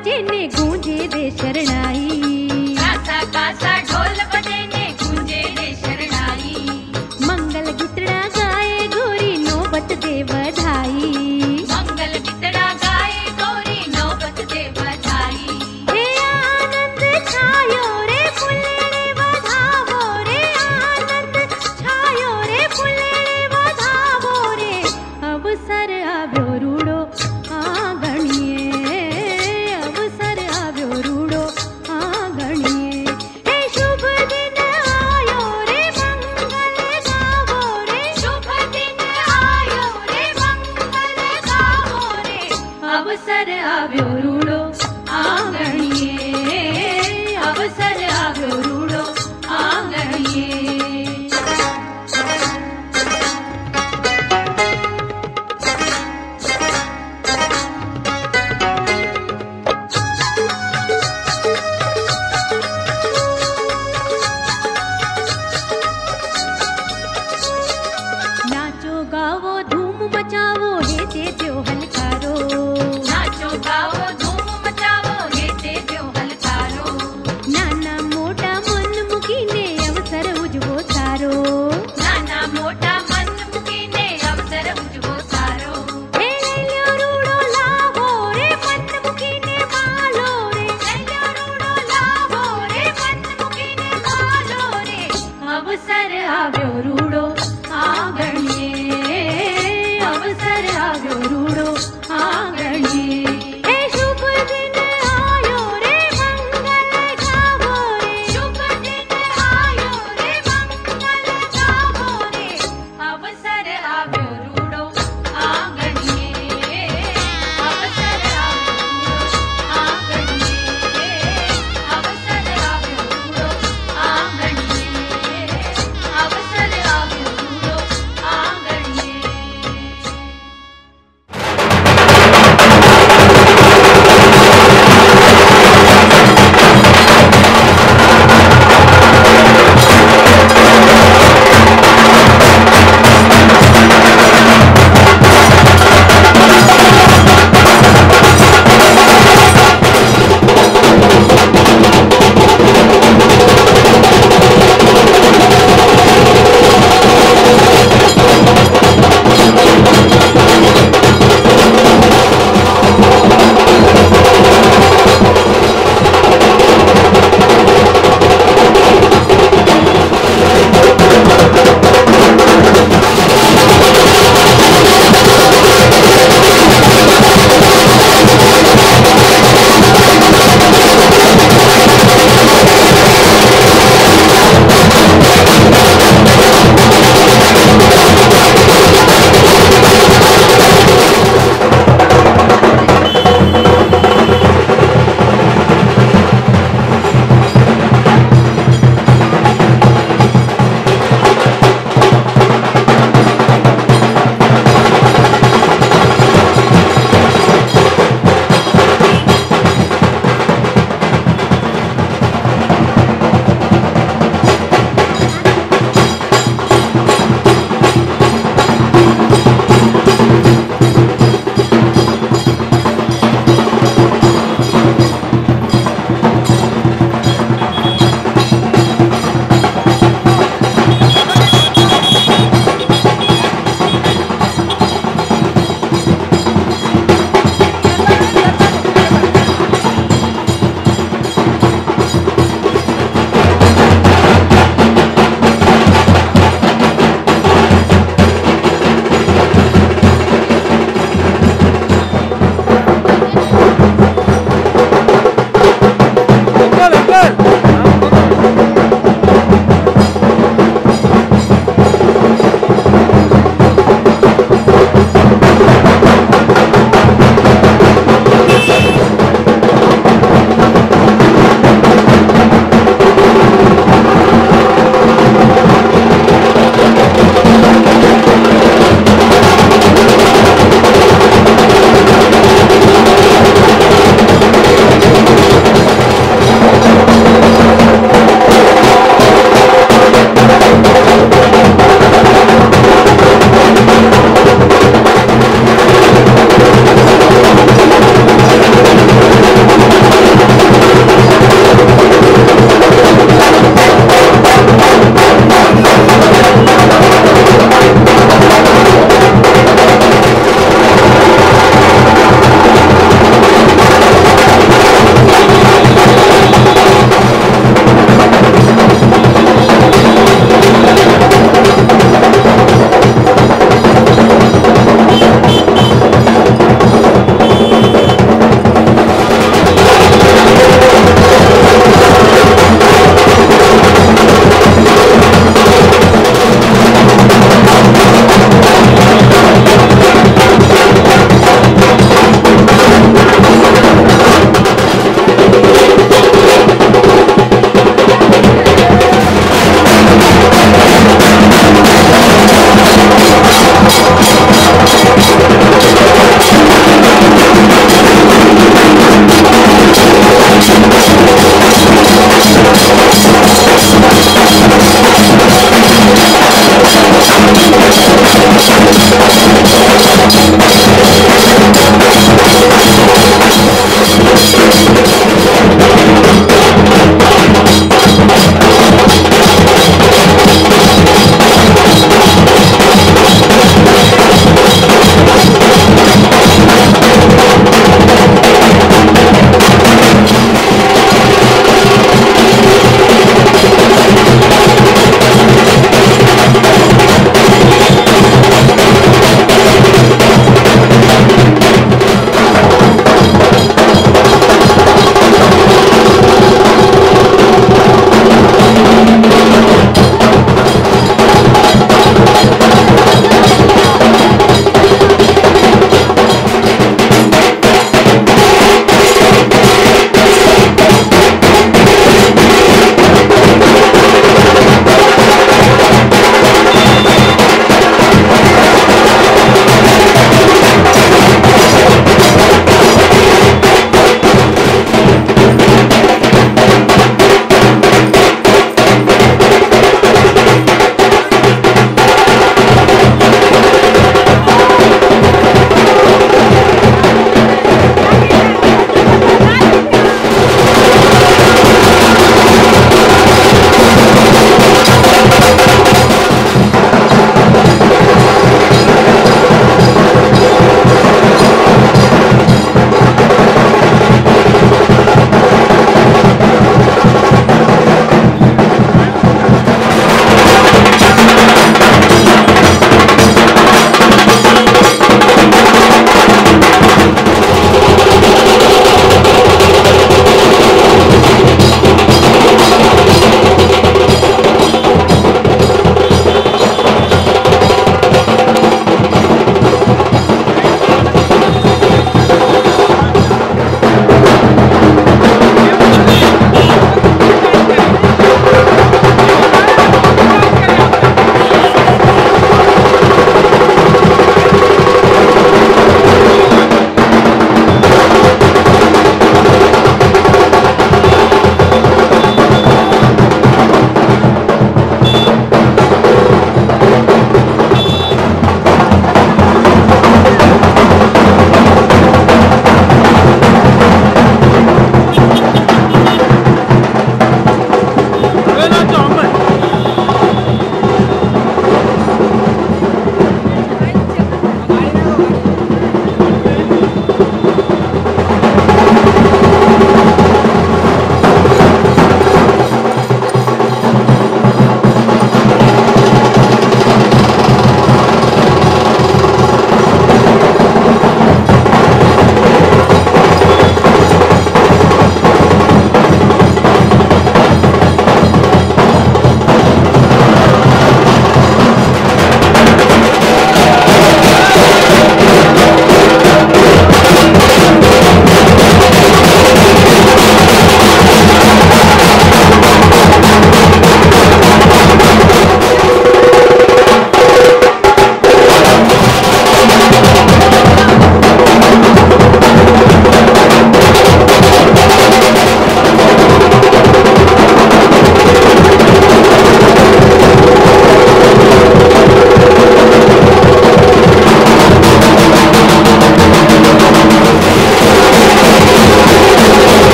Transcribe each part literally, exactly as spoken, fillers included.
बजे ने गूंजे रे शरणाई। कासा कासा ढोल बजे ने गूंजे रे शरणाई। मंगल गीतड़ा गाए गोरी नौबत दे बधाई। मंगल गीतड़ा गाए गोरी नौबत दे बधाई। हे आनंद छायो रे फुल्लेड़े बधावो रे, आनंद छायो रे फुल्लेड़े बधावो रे। अवसर आव्यो रूड़ो आंगणिए, अवसर आव्यो रूड़ो आंगणिए। हे शुभ दिन आयो रे मंगल गावो रे, शुभ दिन आयो रे मंगल गावो रे। अवसर आव्यो रूड़ो आंगणिए, अवसर आव्यो रूड़ो आंगणिए। नाचो गावो धूम मचावो हे ते जो हलकारो। नाचो गाओ धूम मचावो हे ते जो हलकारो। नाना मोटा मन मुकीने अवसर उजवो सारो। नाना मोटा मन मुकीने अवसर उजवो सारो। हे लैल्यो रूड़ो लावो रे मन मुकीने मालो रे, लैल्यो रूड़ो लावो रे मन मुकीने मालो रे। अवसर आव्यो रूड़ो आंगणिए, अवसर आव्यो रूड़ो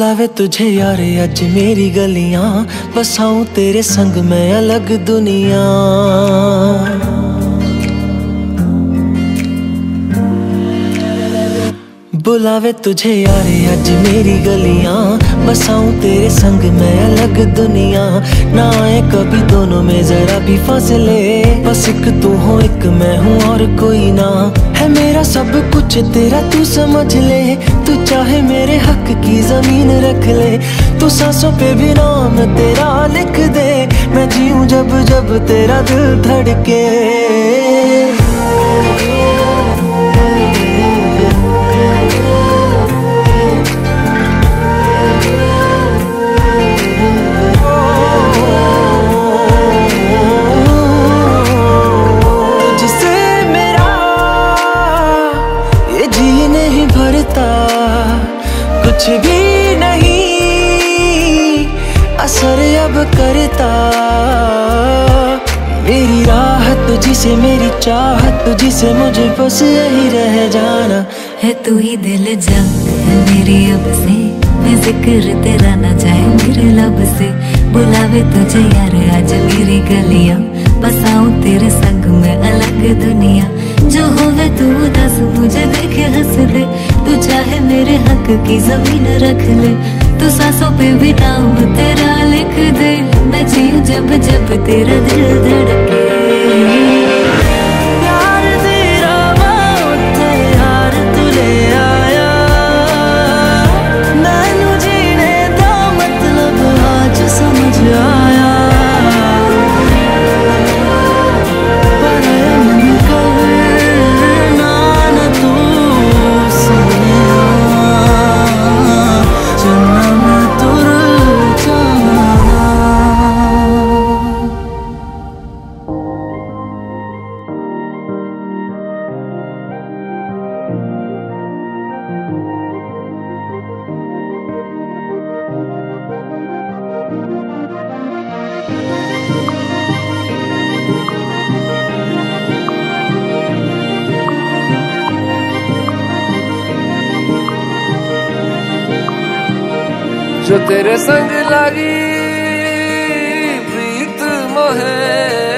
बुलावे तुझे यार आज मेरी गलियां, बसाऊं तेरे संग मैं अलग दुनिया। बुलावे तुझे यार आज मेरी गलियां, बसाऊं तेरे संग मैं अलग दुनिया। ना आए कभी दोनों में जरा भी फासले, बस एक तू हो एक मैं हूँ और कोई ना। है मेरा सब कुछ तेरा तू समझ ले, तू चाहे मेरे हक की जमीन रख ले। तू सांसों पे भी नाम तेरा लिख दे, मैं जीऊं जब जब तेरा दिल धड़के। कुछ भी नहीं असर अब करता, मेरी राह तुझसे मेरी चाहत तुझसे, मुझे बस यही रह जाना है। तू ही दिल जान है मेरी अब से, मैं जिक्र तेरा ना जाए मेरे लब से। बुलावे तुझे यार आज मेरी गलियां, बसाऊं तेरे संग में अलग दुनिया। जो होवे तू दस मुझे देखे हंस दे, तू चाहे मेरे हक की जमीन रख ले। तू सांसों पे भी नाम तेरा लिख दे, मैं जीऊं जब जब तेरा दिल धड़के। यार तेरा मौत यार तू ले आया, मैनू जीने दा मतलब आज समझ आया। जो तेरे संग लगी प्रीत मोहे,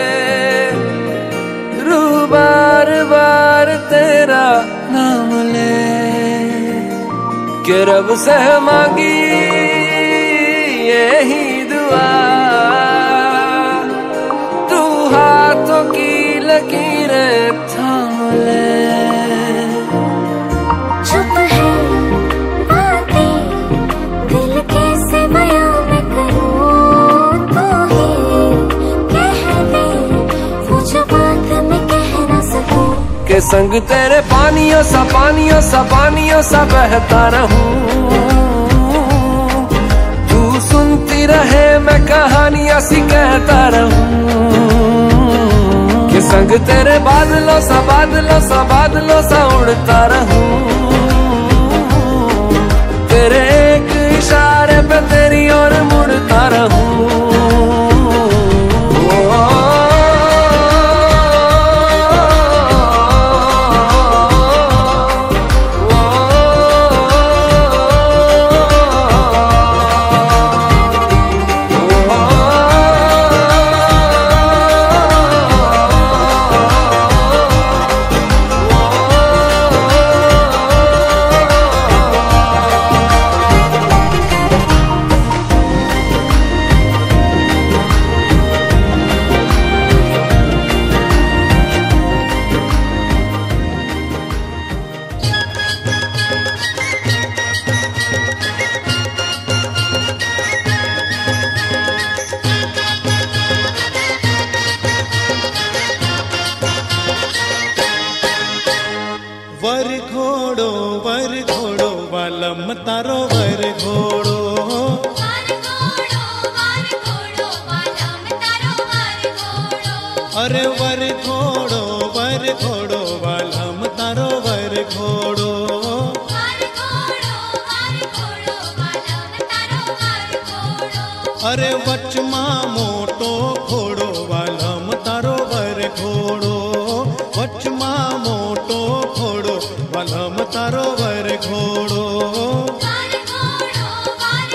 रू बार बार तेरा नाम ले। के रब से मांगी यही दुआ, तू हाथों की लकीरें थाम ले। के संग तेरे पानियों सा पानियों सा पानियों सा बहता रहूं, तू सुनती रहे मैं कहानियां सी कहता रहूं। के संग तेरे बादलों सा बादलों सा बादलों सा उड़ता रहूं, तेरे एक इशारे पे तेरी ओर मुड़ता रहूं। वर घोड़ो वर घोड़ो वालम तारो वर घोड़ो, अरे वर घोड़ो वर घोड़ो वालम तारो वर घोड़ो। अरे वचमा मोटो घोड़ो वालम तारो वर घोड़ो, वचमा मोटो घोड़ो वालम तारो वर घोड़ो।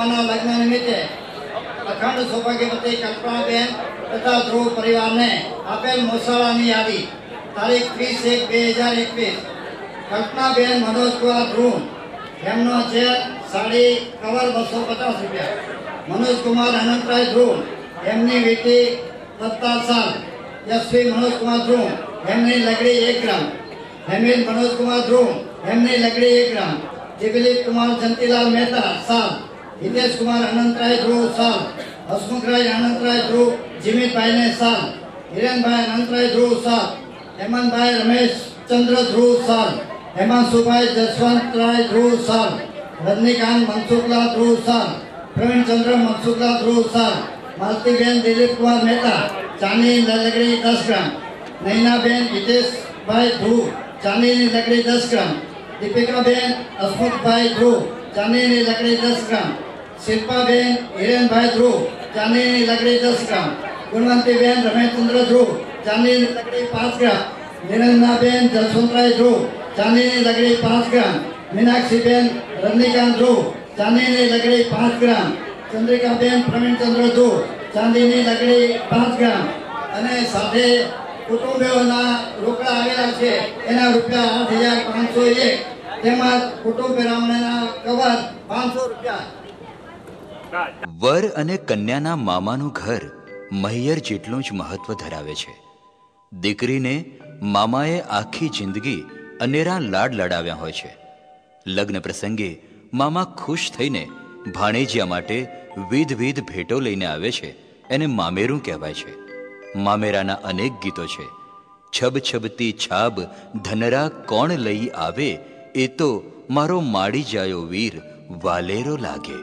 કુમારના લગ્ન નિમિત્તે અખંડ સૌભાગ્યવતી કલ્પનાબેન તથા ધ્રુવ પરિવારને આપેલ મોસાળાની યાદી તારીખ ત્રીસ એક બે હજાર એકવીસ. કલ્પનાબેન મનોજકુમાર ધ્રુવ, એમનો છે સાડી કવર બસો પચાસ રૂપિયા. મનોજકુમાર અનંતરાય ધ્રુવ, એમની વીટી સત્તર સાલ. યશવી મનોજકુમાર ધ્રુવ, એમની લગડી એક ગ્રામ. હેમિલ મનોજકુમાર ધ્રુવ, એમની લગડી એક ગ્રામ. દિલીપ કુમાર જંતીલાલ મહેતા સાલ. હિતેશ કુમાર અનંતરાય ધ્રુવ સાલ. હસમુખરાય અનંતરાય ધ્રુવ જીમિતભાઈને સાલ. હિરેનભાઈ અનંતરાય ધ્રુવ સાલ. હેમંતભાઈ રમેશ ચંદ્ર ધ્રુવ સાલ. હેમાંશુભાઈ જસવંતરાય ધ્રુવ સાલ. રજનીકાંત મનસુખલાલ ધ્રુવ સાલ. પ્રવીણચંદ્ર મનસુખલાલ ધ્રુવ સાલ. માલતીબેન દિલીપ કુમાર મહેતા ચાંદીની લગડી દસ ગ્રામ. નૈનાબેન હિતેશભાઈ ધ્રુવ ચાંદીની લગડી દસ ગ્રામ. દીપિકાબેન હસમુખભાઈ ધ્રુવ ચાંદીની લકડી દસ ગ્રામ. શિલ્પાબેન હિરેનભાઈ ધ્રુવ ચાંદીની લકડી દસ ગ્રામ. ગુણવંતીબેન રમેશચંદ્ર ધ્રુવ ચાંદીની લકડી પાંચ ગ્રામ. નિરંજનાબેન જસવંતરાય ધ્રુવ ચાંદીની લકડી પાંચ ગ્રામ. મીનાક્ષીબેન રજનીકાંત ધ્રુવ ચાંદીની લકડી પાંચ ગ્રામ. ચંદ્રિકાબેન પ્રવીણચંદ્ર ધ્રુવ ચાંદીની લકડી પાંચ ગ્રામ. અને સાથે કુટુંબીઓના રોકડા આવેલા છે એના રૂપિયા આઠ હજાર પાંચસો એક. તેમજ કુટુંબ પેરામણીના કવર પાંચસો રૂપિયા. વર અને કન્યાના મામાનું ઘર મહિયર જેટલું જ મહત્વ ધરાવે છે. દીકરીને મામાએ આખી જિંદગી અનેરા લાડ લડાવ્યા હોય છે. લગ્ન પ્રસંગે મામા ખુશ થઈને ભાણેજિયા માટે વિધવિધ ભેટો લઈને આવે છે. એને મામેરું કહેવાય છે. મામેરાના અનેક ગીતો છે. છબ છબતી છાબ ધનરા કોણ લઈ આવે, એ તો મારો માડી જાયો વીર વાલેરો લાગે.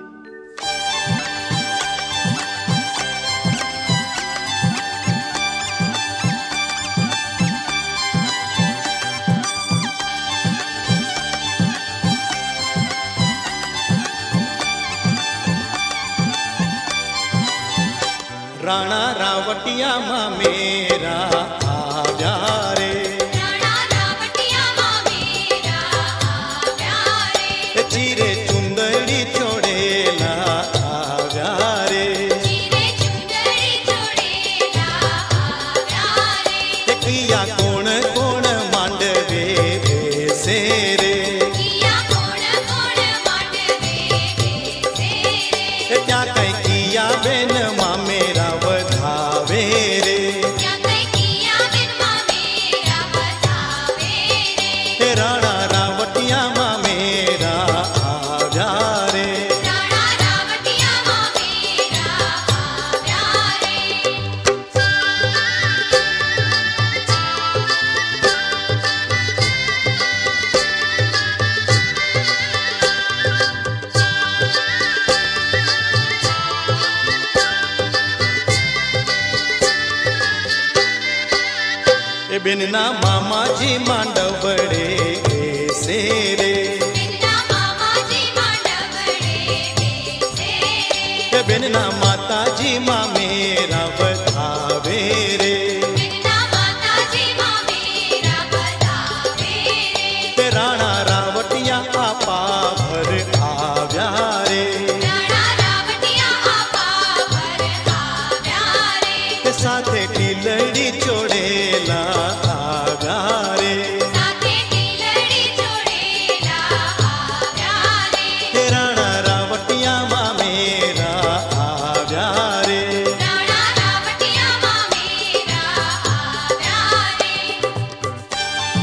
રાણા રાવટિયામાં મેરા આવ્યા રે. રાણા રાવટિયામાં મેરા આવ્યા રે. ચીરે ચુંદડી ચોડેલા આવ્યા રે. ચીરે ચુંદડી ચોડેલા આવ્યા રે. કિયા કોણ કોણ માંડવે બેસે રે. કિયા કોણ કોણ માંડવે બેસે રે. ત્યાં કઈ કિયા બેન મામેરા વધાવે રે. ત્યાં કઈ કિયા બેન મામેરા વધાવે રે. રાણા રાવટિયામાં મેરા આવ્યા રે. રાણા રાવટિયામાં મેરા આવ્યા રે. એ બેનના મામાજી માંડવડે બેસે રે. બેનના મામાજી માંડવડે બેસે રે. એ બેનના માતાજી મામેરા વધાવે રે. બેનના માતાજી મામેરા વધાવે રે. તે રાણા રાવટિયા આપા ભર આવ્યા રે. રાણા રાવટિયા આપા ભર આવ્યા રે. તે સાથે ટીલડી ચોડેલા આવ્યા રે. સાથે ટીલડી ચોડેલા આવ્યા રે. તે રાણા રાવટિયામાં મેરા આવ્યા રે. રાણા રાવટિયામાં મેરા આવ્યા રે.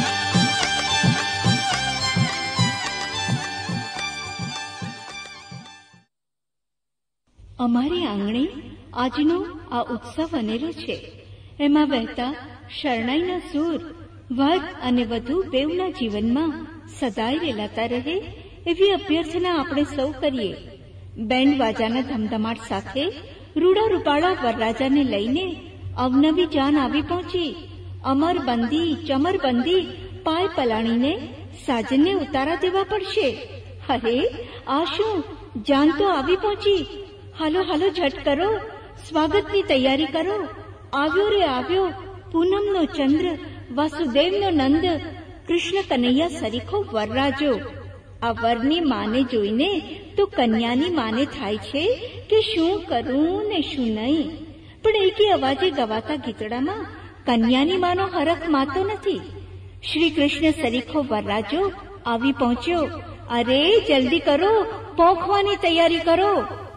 અમારી આંગણે આજનો આ ઉત્સવ અનેરો છે. એમાં વહેતા શરણાઈના સૂર વર અને વધુ બેવના જીવનમાં સદાય રેલાતા રહે એવી અભ્યર્થના આપણે સૌ કરીએ. બેન્ડ વાજાના ધમધમાટ સાથે રૂડા રૂપાળા વરરાજાને લઈને અવનવી જાન આવી પહોંચી. અમરબંધી ચમરબંધી પાય પલાણીને સાજનને ઉતારા દેવા પડશે. અરે આ શું, જાન તો આવી પહોંચી. હાલો હાલો ઝટ કરો, સ્વાગતની તૈયારી કરો. આવ્યો રે આવ્યો પૂનમનો ચંદ્ર, વાસુદેવનો નંદ, કૃષ્ણ કનૈયા સરીખો વરરાજો. આ વરની માને જોઈને તો કન્યાની માને થાય છે કે શું કરું ને શું નહીં, પણ એકી અવાજે ગવાતા ગીતડામાં કન્યાની માનો હરખ માતો નથી. શ્રી કૃષ્ણ સરીખો વરરાજો આવી પહોંચ્યો. અરે જલ્દી કરો, પોંખવાની તૈયારી કરો.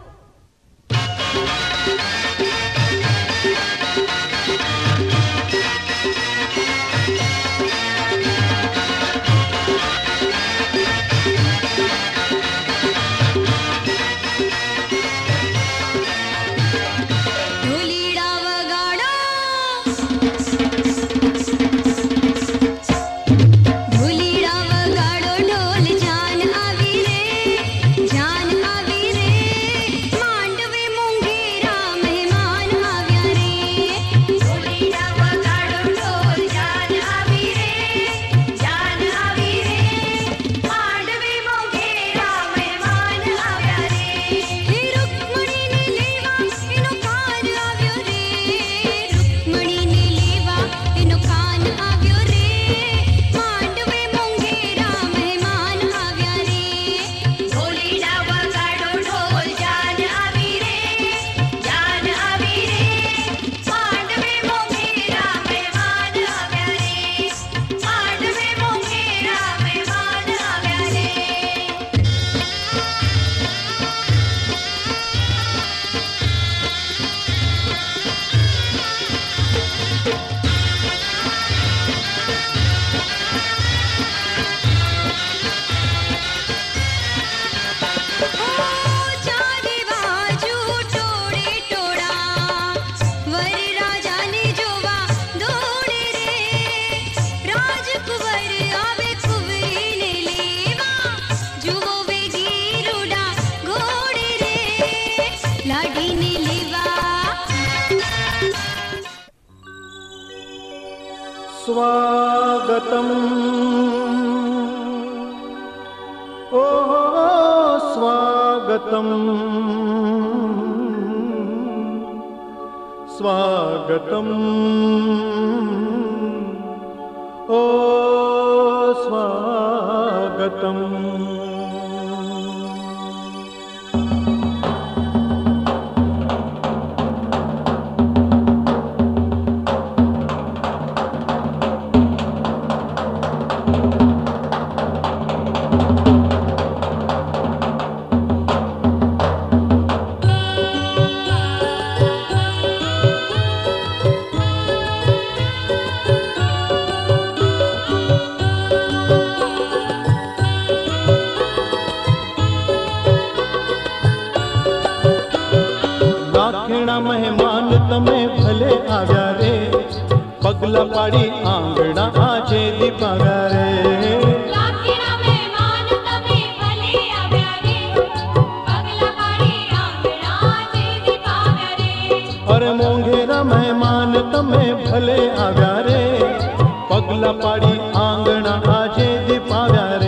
स्वागतम ओ स्वागतम स्वागतम ओ स्वागतम. મહેમાન તમે ભલે આવ્યા રે, પગલા પાડી આંગણા આજે દીપાવ્યા રે. લાખીના મહેમાન તમે ભલે આવ્યા રે, પગલા પાડી આંગણા આજે દીપાવ્યા રે. અરે મોંઘેરા મહેમાન તમે ભલે આવ્યા રે, પગલા પાડી આંગણા આજે દીપાવ્યા રે.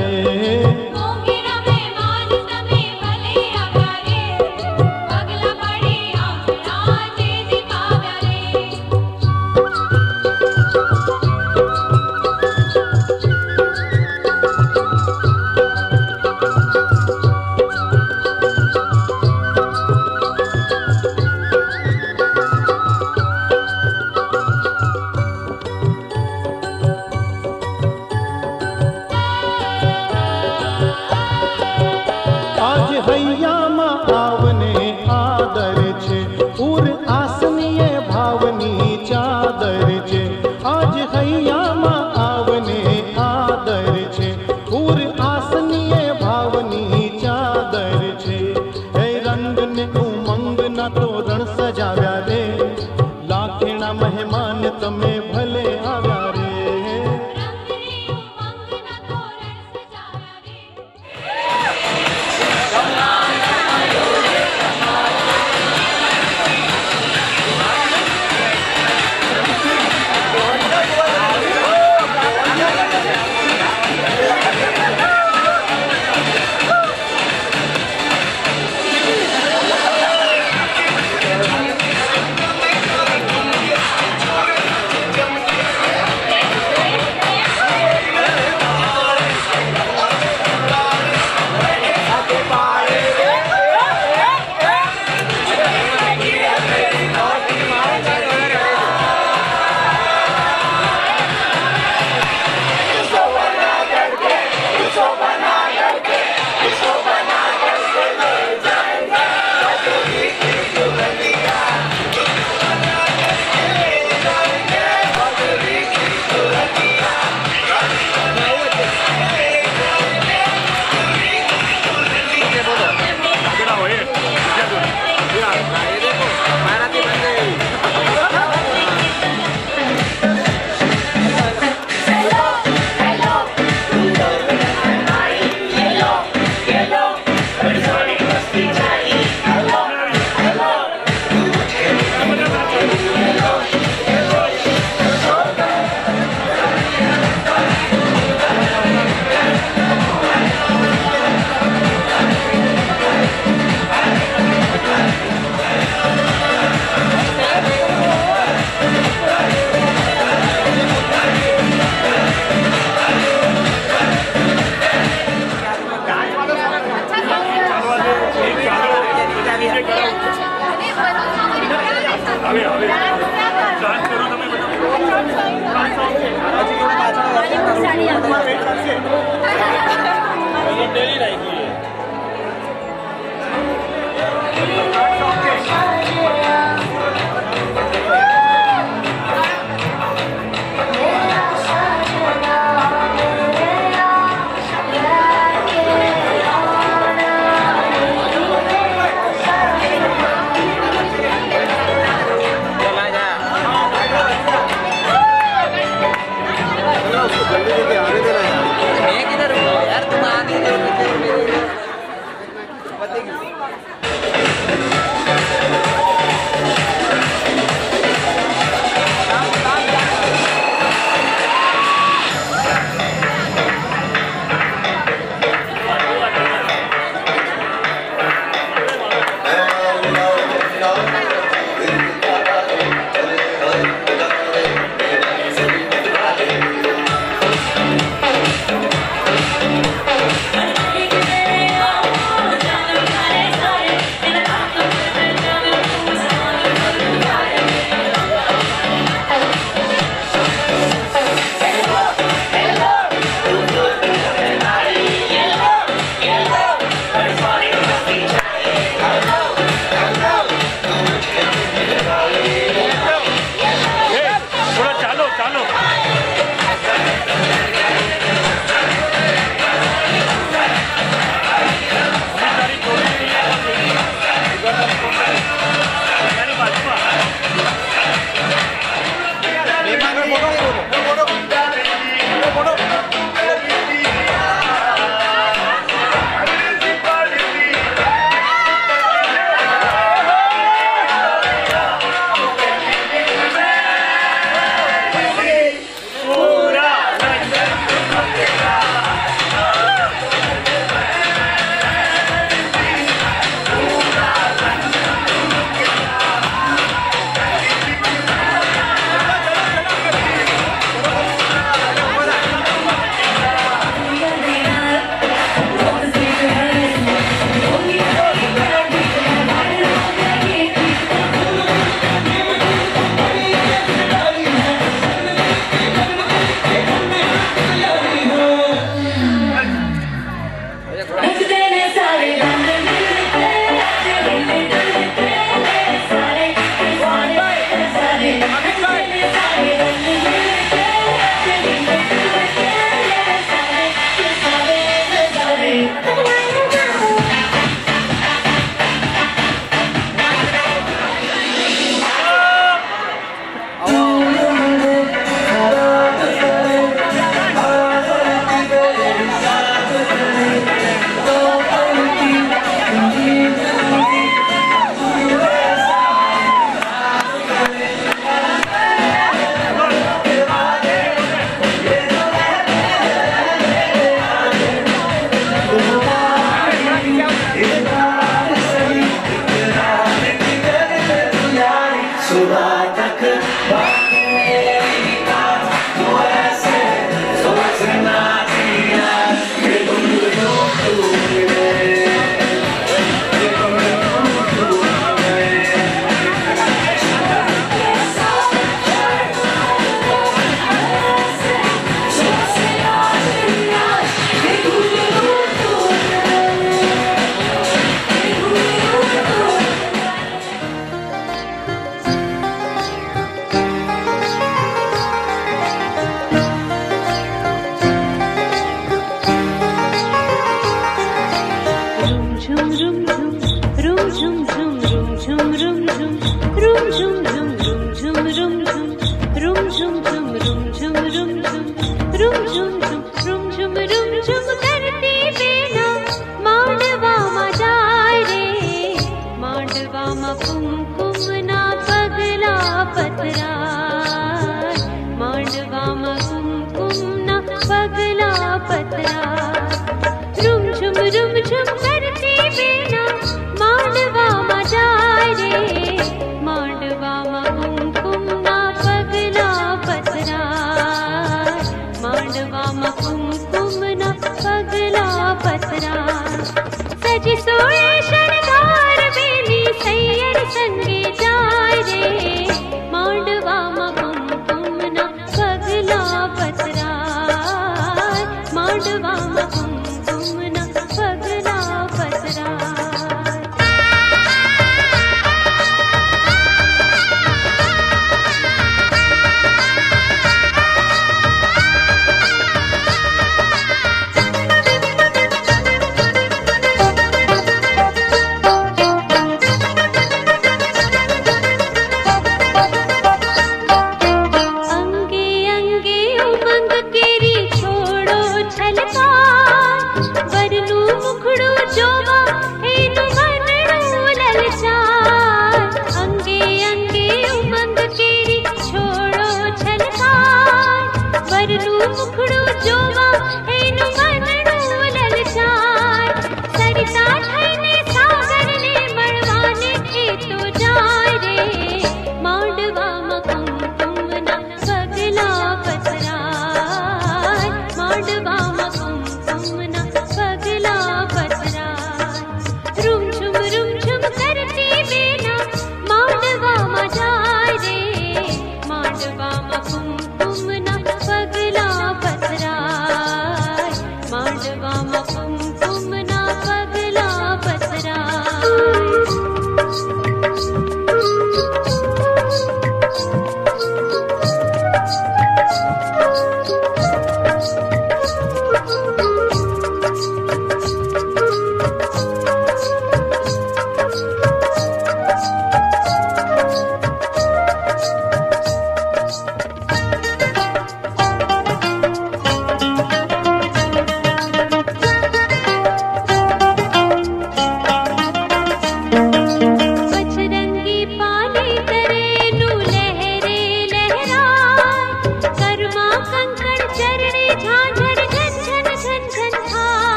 सोए शणगार बेली सैया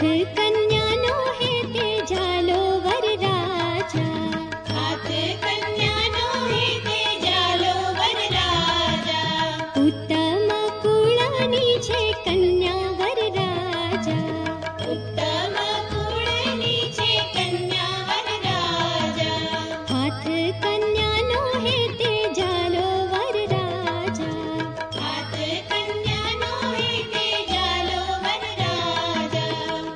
कन्या नो है ते जालो वर राजा, हाथ कन्या नो है ते जालो वर राजा, उत्तम कुळानी छे कन्या वर राजा, उत्तम कुळनी छे कन्या वर राजा, हाथ कन्या नो है ते जालो वर राजा, हाथ कन्या नो है ते जालो वर राजा।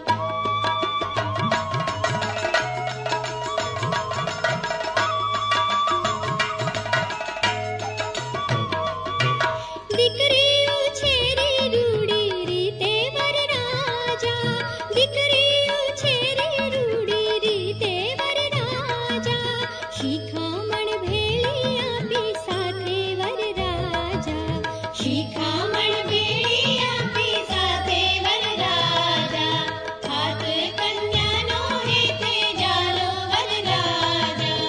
દીકરીઓ છે રે રૂડી રીતે વર રાજા, દીકરીઓ છે રે રૂડી રીતે વર રાજા, શિખામણ ભેળી આપી સાથે વર રાજા, શિખામણ ભેળી આપી સાથે વર રાજા, હાથ કન્યાનો હેતે જાલો વર રાજા।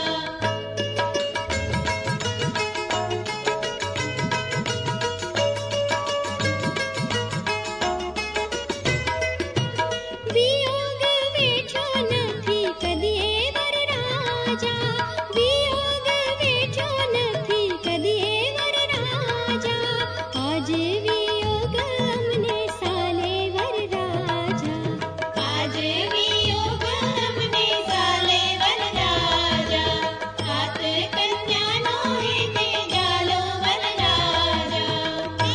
વિયોગ વેઠો નથી કદીએ વર રાજા, વિયોગ વેઠો નથી કદીએ વર રાજા, આજ વિયોગ અમને સાલે વર રાજા, આજ વિયોગ અમને સાલે વર રાજા, હાથ કન્યાનો હેતે જાલો વર રાજા।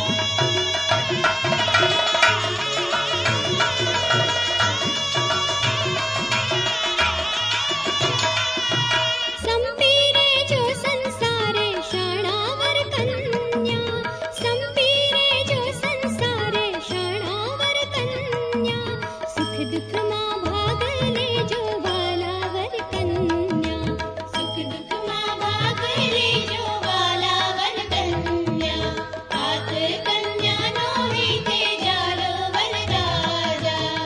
સંપીરે જો સંસારે શાણાવર કન્યા, સંપીરે જો સંસારે શાણાવર કન્યા, સુખ દુઃખમાં ભાગ લેજો વાલાવર કન્યા, સુખ દુઃખમાં ભાગ લેજો વાલાવર કન્યા, હાથ કન્યાનો હેતે જાલો વર રાજા।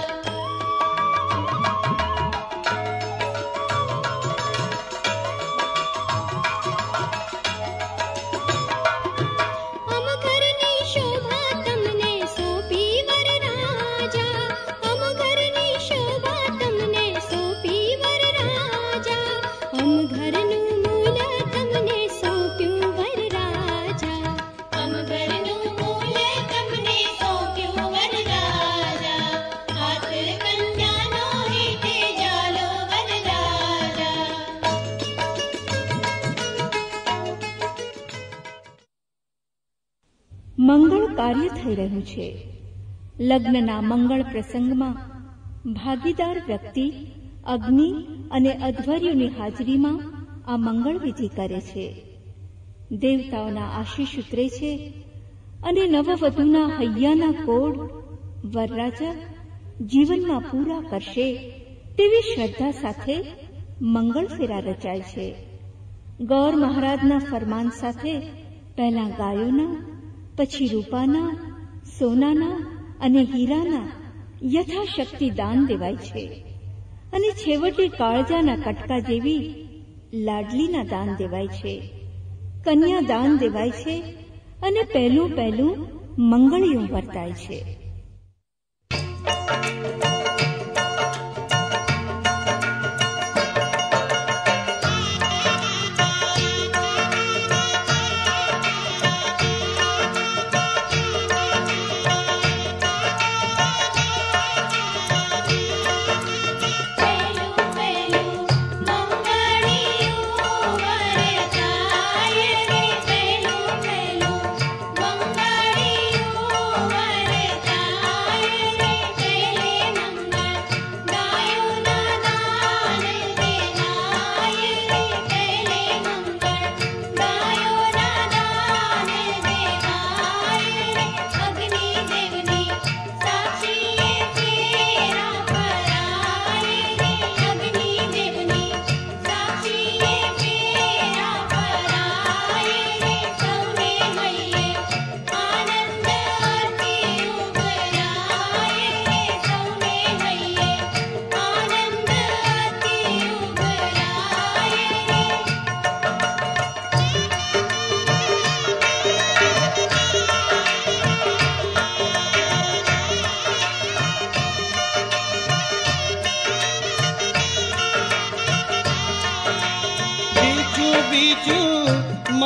અમ ઘરની શોભા તમને સોંપી વર રાજા, અમ ઘરની શોભા તમને સોંપી વર રાજા, અમ ઘરનું મૂલ તમને સોંપ્યું વર રાજા, અમ ઘરનું મૂલ તમને સોંપ્યું વર રાજા, હાથ કન્યાનો હેતે જાલો વર રાજા। મંગળ કાર્ય થઈ રહ્યું છે। લગ્નના મંગળ પ્રસંગમાં ભાગીદાર વ્યક્તિ અગ્નિ અને અધ્વર્યુની હાજરીમાં આ મંગળ વિધિ કરે છે। દેવતાઓના આશીષ ઉતરે છે અને નવવધુના હૈયાના કોડ વરરાજા જીવનમાં પૂરા કરશે તેવી શ્રદ્ધા સાથે મંગળ ફેરા રચાય છે। ગૌર મહારાજના ફરમાન સાથે પહેલા ગાયોના, પછી રૂપાના, સોનાના અને હીરાના યથાશક્તિ દાન દેવાય છે અને છેવટે કાળજાના કટકા જેવી લાડલીના દાન દેવાય છે। કન્યા દાન દેવાય છે અને પહેલું પહેલું મંગળિયું વર્તાય છે। પહેલું પહેલું મંગળિયું વરતાય રે, પહેલું પહેલું મંગળિયું વરતાય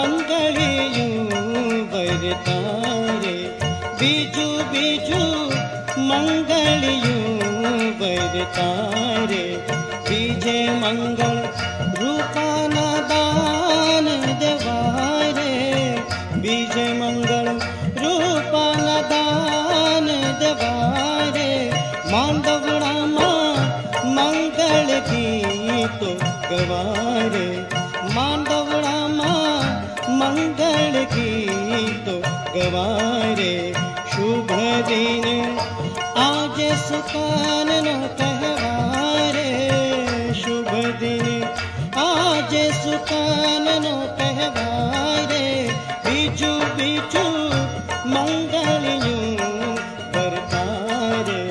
મંગળિયું વરતારે બીજું બીજું મંગળિયું વરતારે બીજે મંગળ રૂપાના દાન દેવારે બીજે મંગળ રૂપાના દાન દેવારે માંડવડામાં મંગળ ગીતો ગવારે માંડવડામાં મંગળ ગીતો ગવારે શુભ દિન આજે સુકાનનો તહેવારે શુભ દિન આજે સુકાનનો તહેવારે બીજું બીજું મંગળિયું વરતારે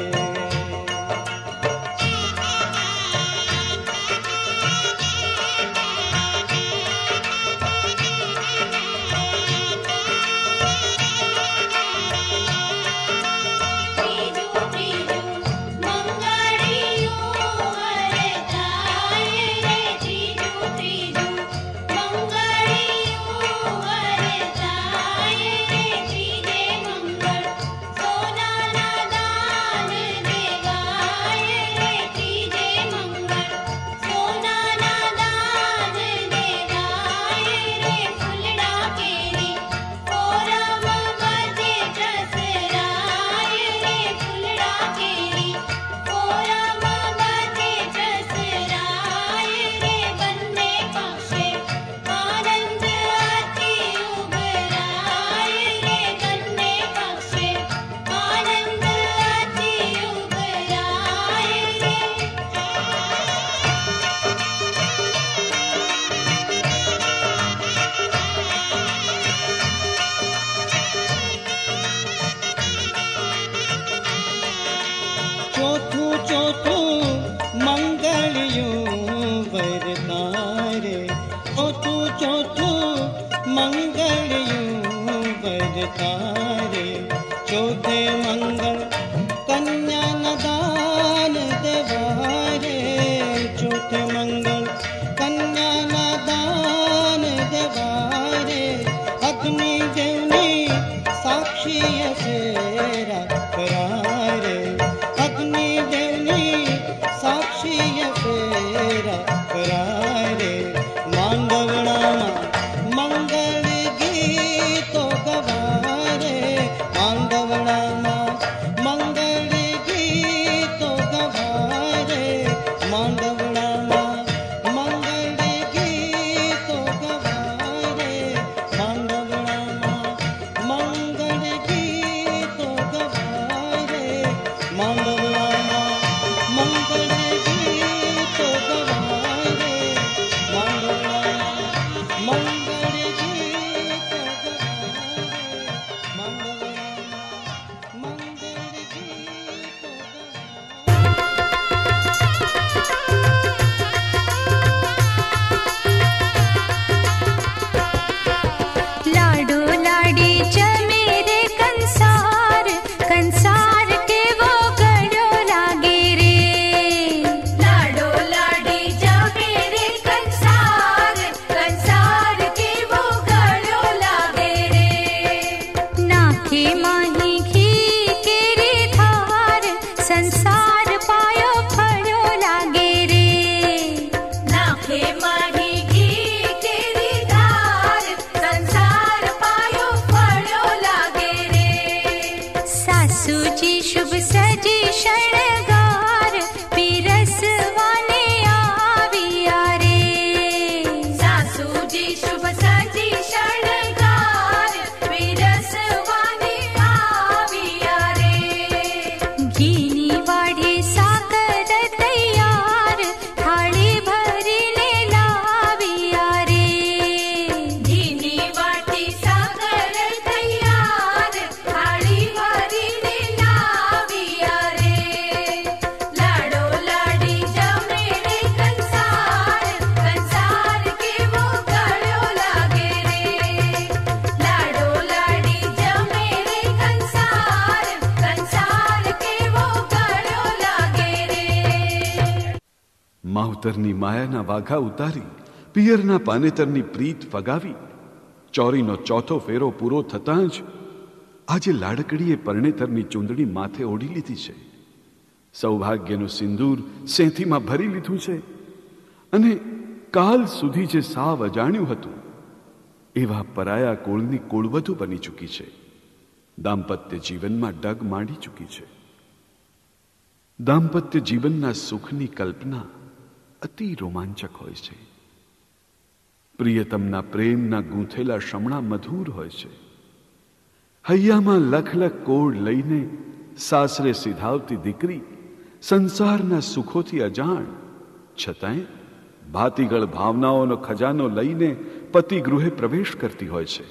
માવતરની માયાના વાઘા ઉતારી પિયરના પાનેતરની પ્રીત ફગાવી ચોરીનો ચોથો ફેરો પૂરો થતાં જ આજે લાડકડીએ પરણેતરની ચૂંદડી માથે ઓઢી લીધી છે, સૌભાગ્યનું સિંદૂર સેંથીમાં ભરી લીધું છે અને કાલ સુધી જે સાવ અજાણ્યું હતું એવા પરાયા કુળની કુળવધુ બની ચૂકી છે. દાંપત્ય જીવનમાં ડગ માંડી ચૂકી છે. દાંપત્ય જીવનના સુખની કલ્પના અતિ રોમાંચક હોય છે. પ્રિયતમના પ્રેમના ગૂંથેલા શમણા મધુર હોય છે. હૈયામાં લખ લખ કોડ લઈને સાસરે સીધાવતી દીકરી સંસારના સુખોથી અજાણ છતાંય ભાતીગળ ભાવનાઓનો ખજાનો લઈને પતિ ગૃહે પ્રવેશ કરતી હોય છે.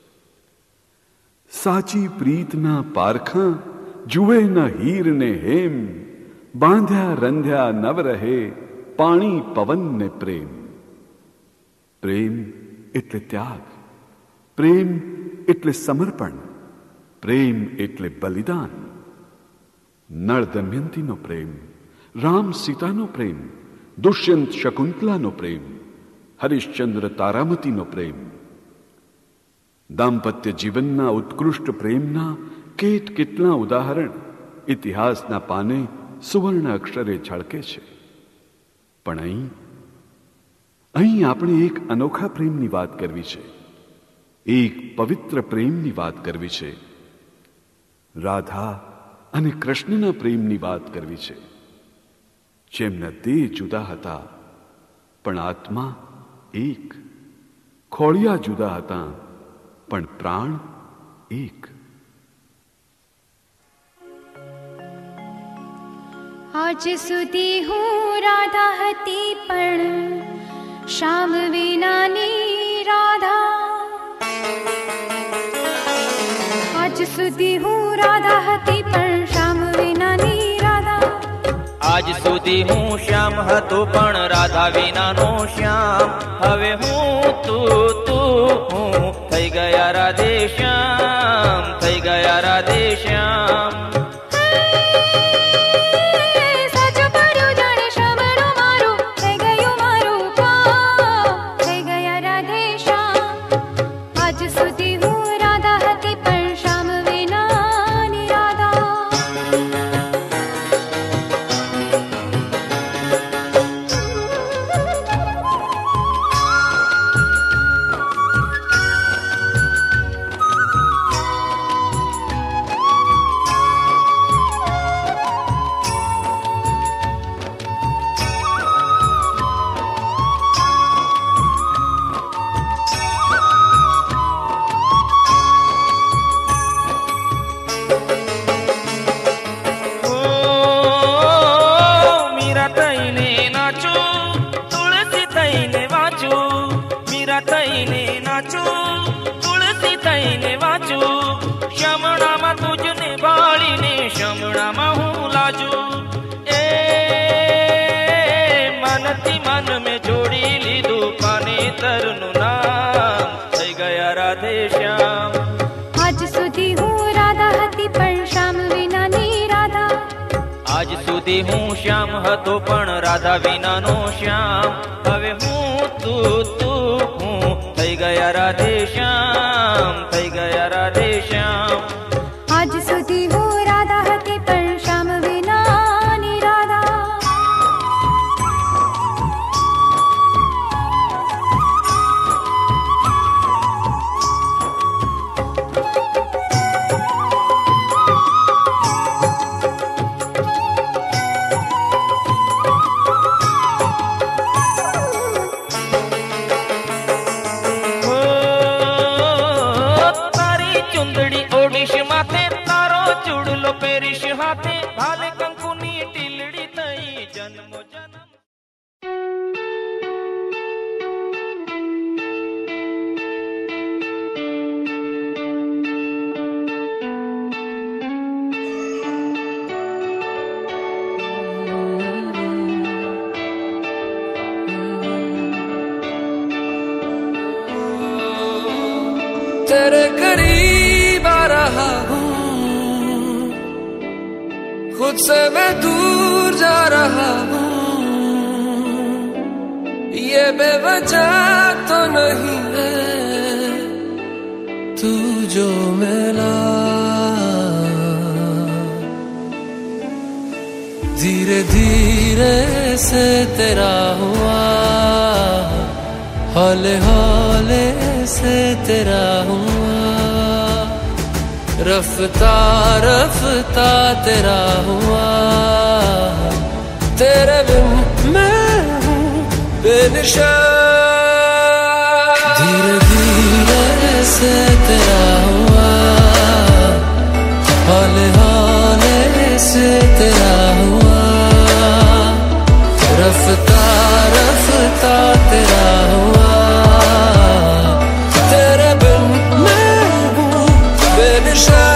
સાચી પ્રીતના પારખાં જુએ ન હીર ને હેમ, બાંધ્યા રંધ્યા નવ રહે પાણી પવન ને પ્રેમ. પ્રેમ એટલે ત્યાગ, પ્રેમ એટલે સમર્પણ, પ્રેમ એટલે બલિદાન. નળ દમયંતીનો પ્રેમ, રામ સીતાનો પ્રેમ, દુષ્યંત શકુંતલાનો પ્રેમ, હરિશ્ચંદ્ર તારામતીનો પ્રેમ. દાંપત્ય જીવનના ઉત્કૃષ્ટ પ્રેમના કેટ કેટલા ઉદાહરણ ઇતિહાસના પાને સુવર્ણ અક્ષરે ઝળકે છે. પણ અહીં અહીં આપણે એક અનોખા પ્રેમની વાત કરવી છે, એક પવિત્ર પ્રેમની વાત કરવી છે. રાધા અને કૃષ્ણના પ્રેમની વાત કરવી છે, જેમના દેહ જુદા હતા પણ આત્મા એક, ખોળિયા જુદા હતા પણ પ્રાણ એક. આજ સુધી હું રાધા હતી પણ શ્યામ વિનાની રાધા. આજ સુધી હું રાધા હતી પણ શ્યામ વિનાની રાધા. આજ સુધી હું શ્યામ હતો પણ રાધા વિનાનો શ્યામ. હવે હું તું તું હું થઈ ગયા રાધે શ્યામ, થઈ ગયા રાધે શ્યામ. હું શ્યામ હતો પણ રાધા વિનાનો શ્યામ. હવે હું તું તું હું થઈ ગયા રાધે શ્યામ, થઈ ગયા રાધે શ્યામ. આજ સુધી હું રાધા હતી પણ શ્યામ વિનાની રાધા. तेरे करीब आ रहा हूँ, खुद से मैं दूर जा रहा हूँ. ये बेवजह तो नहीं है, तू जो मिला धीरे धीरे से तेरा हुआ, हौले हौले से तेरा हुआ, रफ्ता रफ्ता तेरा हुआ, तेरे बिन मैं हूँ बेनिशान। धीरे धीरे से तेरा हुआ, हौले हौले से तेरा हुआ, रफ्ता रफ्ता तेरा हुआ, तेरे बिन मैं हूँ बेनिशान।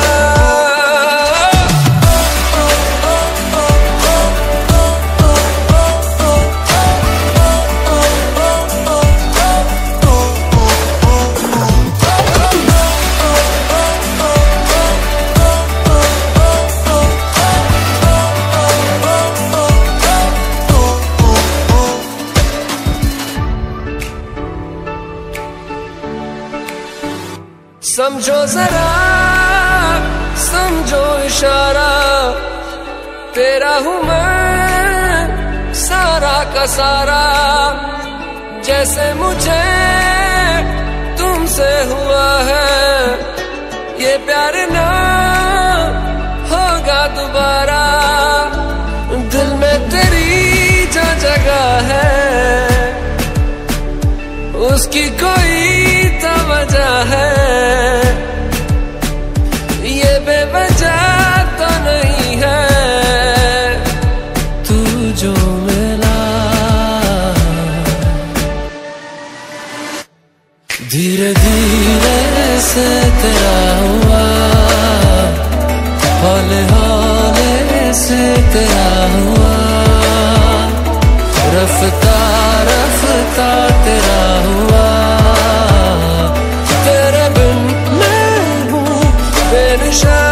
समझो जरा समझो इशारा, तेरा हूँ मैं सारा का सारा, जैसे मुझे तुमसे हुआ है ये प्यार ना होगा दोबारा। दिल में तेरी जो जगह है उसकी कोई तो वजह है, ये बेवजह तो नहीं है। तू जो मिला धीरे धीरे से तेरा हुआ, हौले हौले से तेरा हुआ, रफ्ता रफ्ता तेरा हुआ, तेरे बिन मैं हूँ बेनिशान।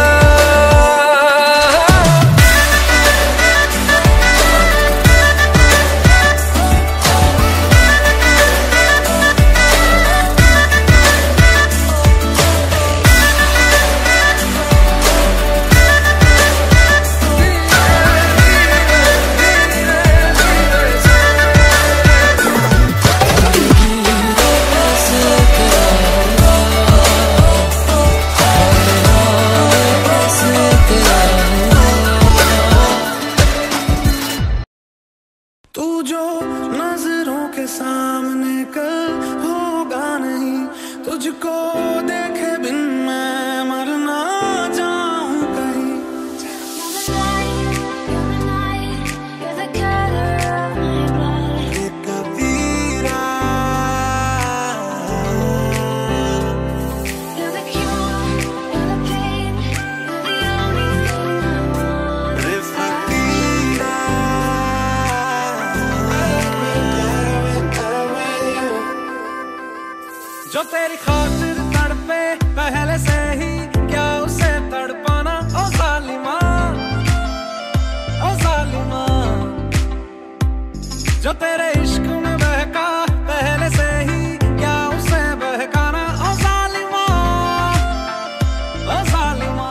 जो तेरी खातिर तड़पे पहले से ही क्या उसे तड़पाना। ओ जालिमा ओ जालिमा, जो तेरे इश्क में बहका पहले से ही क्या उसे बहकाना। ओ जालिमा ओ जालिमा,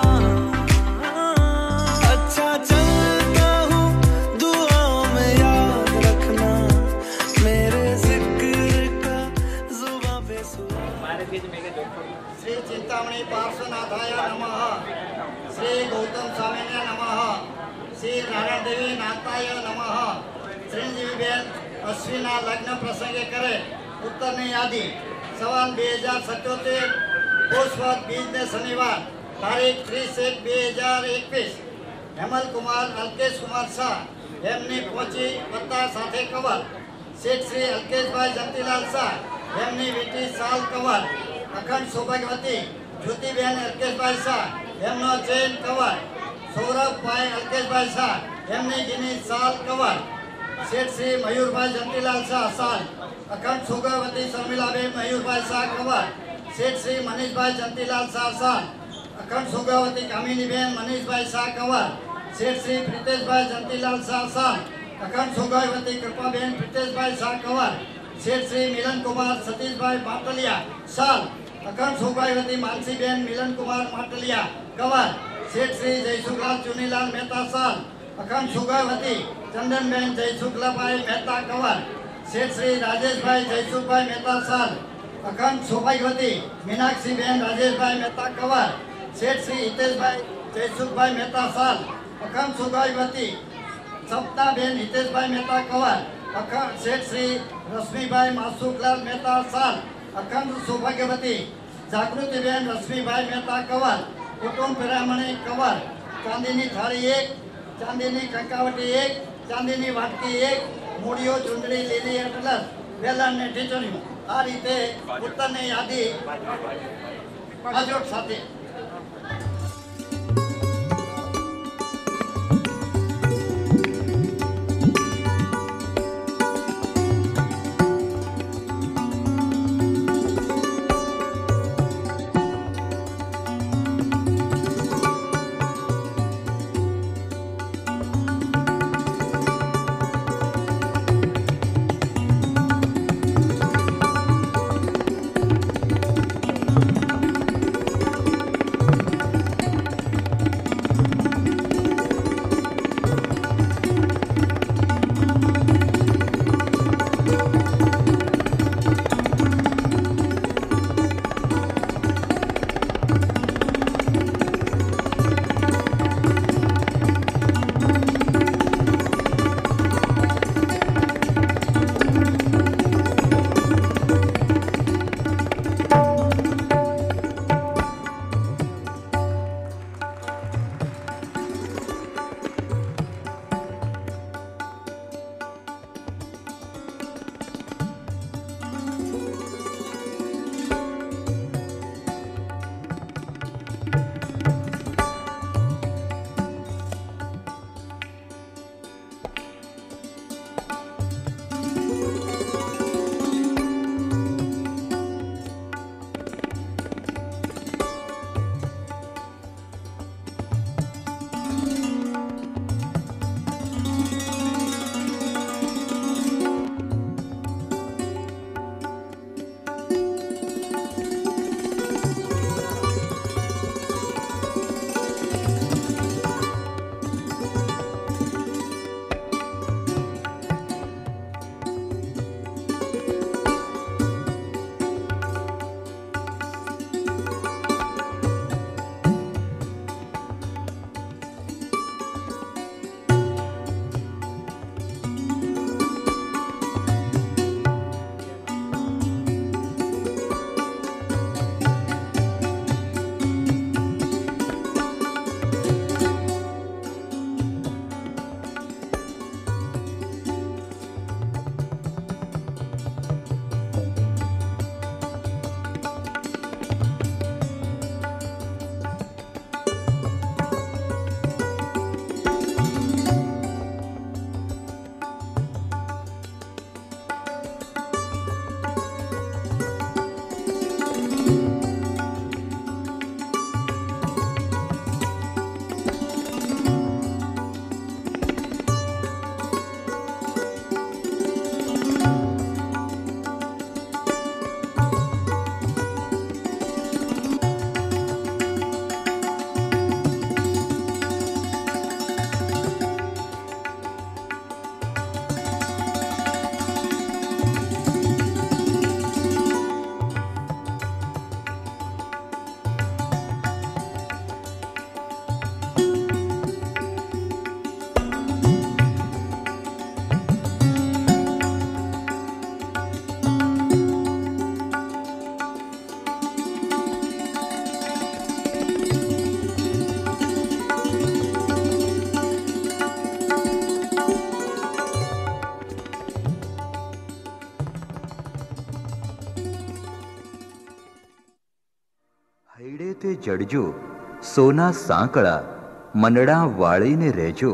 अच्छा चलता हूँ दुआओं में याद रखना मेरे जिक्र का जुबां पे सुना। श्री चिंतामणि पार्श्वनाथाय नमः, श्री गौतम स्वामीने नमः, श्री नारायण देवी नाथाय नमः। चिरंजीवीबेन અશ્વિના લગ્ન પ્રસંગે કરે ઉત્તરની યાદી સવાલ બે હજાર સત્યોતેર પોષવદ બીજને શનિવાર તારીખ ત્રીસ એક બે હજાર એકવીસ હેમલ કુમાર અલ્કેશ કુમાર શાહ એમની પહોંચી પત્તા સાથે કવર શેઠ શ્રી અલ્કેશભાઈ જંતીલાલ શાહ એમની વીટી સાલ કવર અખંડ સૌભાગ્યવતી જ્યોતિબેન અલ્કેશભાઈ શાહ એમનો ચેન કવર સૌરભભાઈ અલ્કેશભાઈ શાહ એમની ગીની સાલ કવર શેઠ શ્રી મયુરભાઈ જંતીલાલ શાહ સાલ અખંડ સૌભાગ્યવતી શર્મિલાબેન મયુરભાઈ શાહ કવર શેઠ શ્રી મનીષભાઈ જંતીલાલ શાહ સાલ અખંડ સૌભાગ્યવતી કામિનીબેન મનીષભાઈ શાહ કવર શેઠ શ્રી પ્રિતેશભાઈ જંતીલાલ શાહ સાલ અખંડ સૌભાગ્યવતી કૃપાબેન પ્રિતેશભાઈ શાહ કવર શેઠ શ્રી મિલન કુમાર સતીશભાઈ પાટલિયા સાલ અખંડ સૌભાગ્યવતી માનસીબેન મિલનકુમાર માટલિયા કવાર શેઠ શ્રી જયસુખલાલ ચુનીલાલ મહેતા સાલ. અખંડ સૌભાગ્યવતી ચંદનબેન જયસુખલાભાઈ મહેતા કવાર શેઠ શ્રી રાજેશભાઈ જયસુખભાઈ મહેતા સાલ. અખંડ સૌભાગ્યવતી મીનાક્ષીબેન રાજેશભાઈ મહેતા કવાર શેઠ શ્રી હિતેશભાઈ જયસુખભાઈ મહેતા સાલ. અખંડ સૌભાગ્યવતી સપનાબેન હિતેશભાઈ મહેતા કવાર અખંડ શેઠ શ્રી રશ્મિભાઈ માસુખલાલ મહેતા સાલ. અખંડ સૌભાગ્યવતી જાગૃતિબેન રશ્મિભાઈ મહેતા કવાર કુટુંબ પિરામણી કવાર. ચાંદીની થાળી એક, ચાંદીની કંકાવટી એક, ચાંદીની વાટકી એક, મૂડીઓ ચૂંદડી લીલી એટલસ વેલણ ને ઢીચણીઓ. આ રીતે ઉત્તરની યાદી અજોડ સાથે. તે જડજો સોના સાંકળા મનડા વાળીને રહેજો.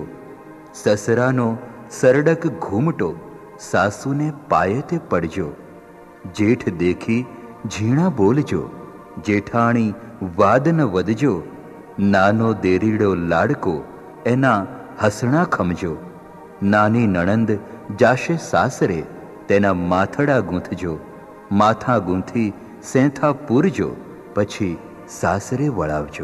સસરાનો સરડક ઘૂમટો સાસુને પાયે તે પડજો. જેઠ દેખી ઝીણા બોલજો, જેઠાણી વાદ ન વધજો. નાનો દેરીડો લાડકો એના હસણા ખમજો. નાની નણંદ જાશે સાસરે તેના માથડા ગૂંથજો. માથા ગૂંથી સેંથા પૂરજો, પછી સાસરે વળાવજો.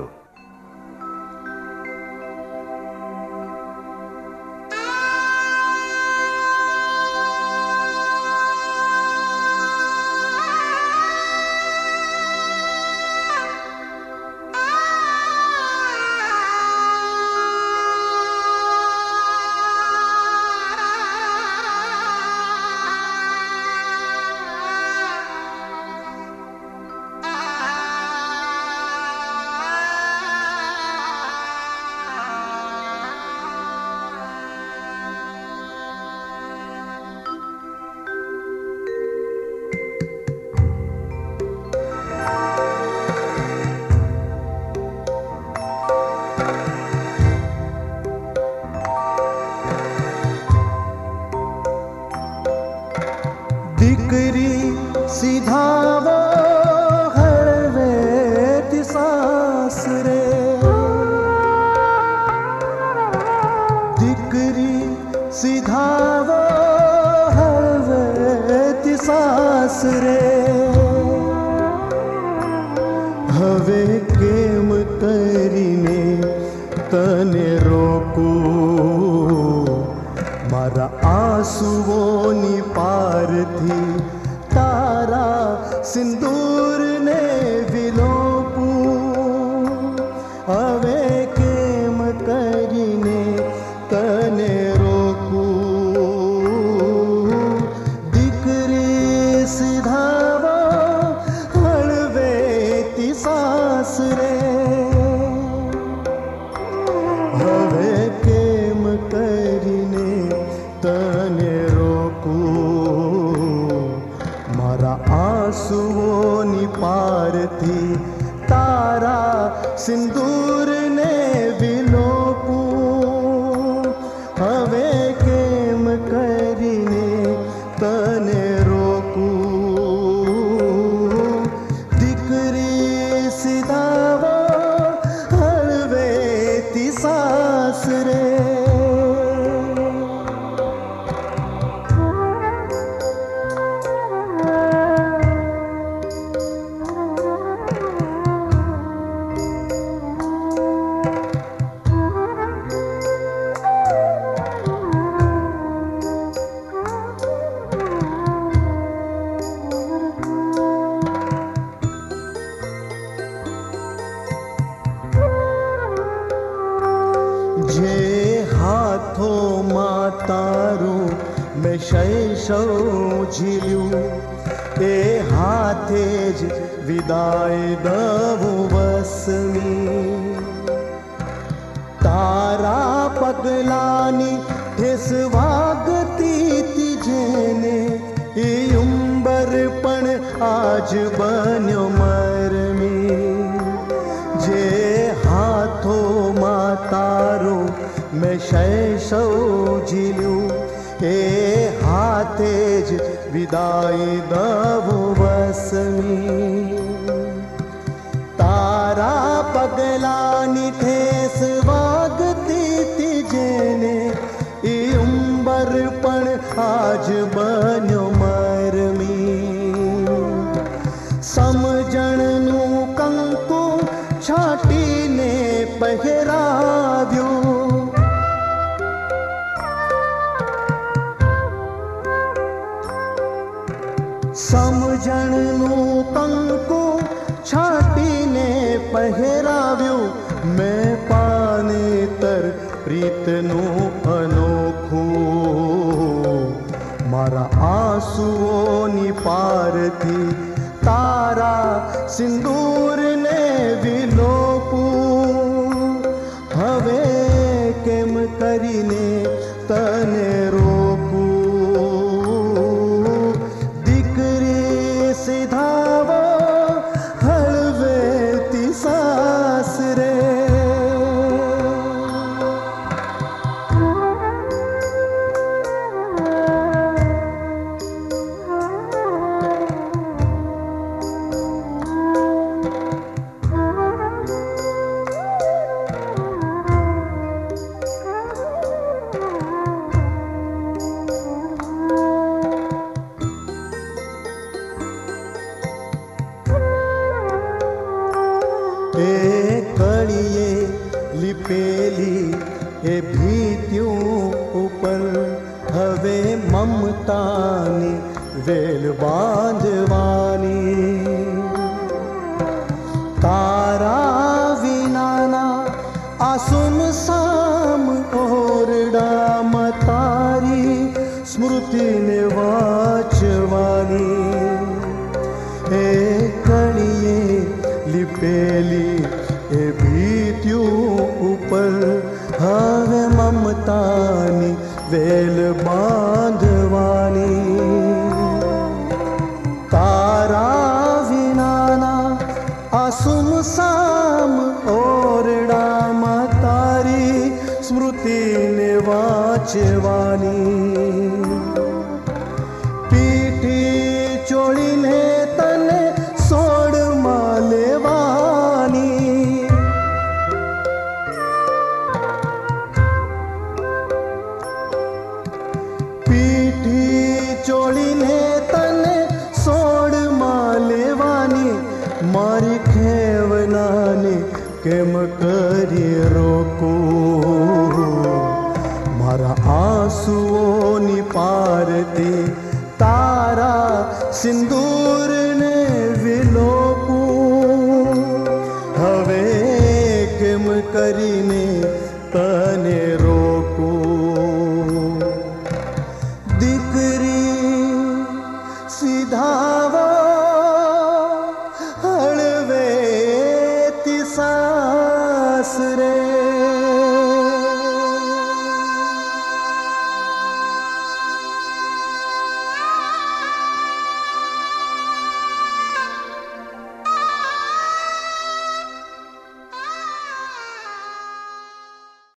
હવે મમતાની વેલ બાંધવાની. તારા વિનાના આ સુમસામ ઓરડામાં તારી સ્મૃતિને વાંચવાની. એ કણીએ લીપેલી એ ભીત્યું ઉપર હવે મમતાની વેલ બાંધવાની. તારા વિનાના આ સુમસામ ઓરડામાં તારી સ્મૃતિને વાંચવાની. પીઠી ચોળીને તને સોડમાં લેવાની. પીઠી ચોળીને તને સોડમાં લેવાની. મારી ખેવનાને કેમ કરી રોકું. મારા આંસુઓની પારતી તારા સિંધુ